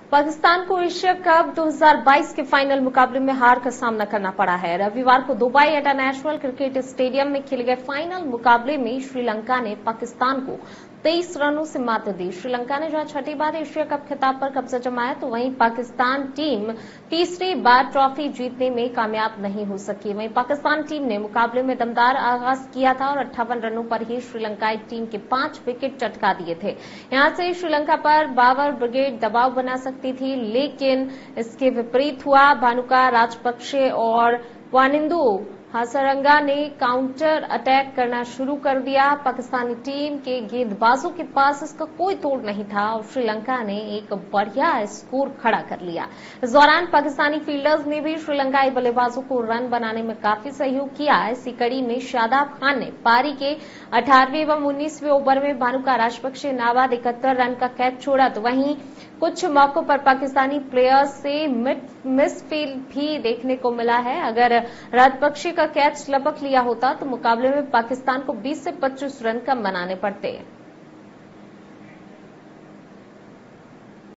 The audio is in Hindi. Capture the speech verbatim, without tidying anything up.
पाकिस्तान को एशिया कप दो हज़ार बाईस के फाइनल मुकाबले में हार का सामना करना पड़ा है। रविवार को दुबई इंटरनेशनल क्रिकेट स्टेडियम में खेले गए फाइनल मुकाबले में श्रीलंका ने पाकिस्तान को तेईस रनों से मात दी। श्रीलंका ने जहां छठी बार एशिया कप खिताब पर कब्जा जमाया, तो वहीं पाकिस्तान टीम तीसरी बार ट्रॉफी जीतने में कामयाब नहीं हो सकी। वहीं पाकिस्तान टीम ने मुकाबले में दमदार आगाज किया था और अट्ठावन रनों पर ही श्रीलंकाई टीम के पांच विकेट चटका दिए थे। यहां से श्रीलंका पर बाबर ब्रिगेड दबाव बना सकती थी, लेकिन इसके विपरीत हुआ। भानुका राजपक्षे और वानिंदु हासरंगा ने काउंटर अटैक करना शुरू कर दिया। पाकिस्तानी टीम के गेंदबाजों के पास इसका कोई तोड़ नहीं था और श्रीलंका ने एक बढ़िया स्कोर खड़ा कर लिया। इस दौरान पाकिस्तानी फील्डर्स ने भी श्रीलंकाई बल्लेबाजों को रन बनाने में काफी सहयोग किया। इसी कड़ी में शादाब खान ने पारी के अठारहवें एवं उन्नीसवें ओवर में भानुका राजपक्षे नाबाद इकहत्तर रन का कैच छोड़ा, तो वहीं कुछ मौकों पर पाकिस्तानी प्लेयर्स से मिसफील्ड भी देखने को मिला है। अगर राजपक्षे का कैच लपक लिया होता तो मुकाबले में पाकिस्तान को बीस से पच्चीस रन कम बनाने पड़ते।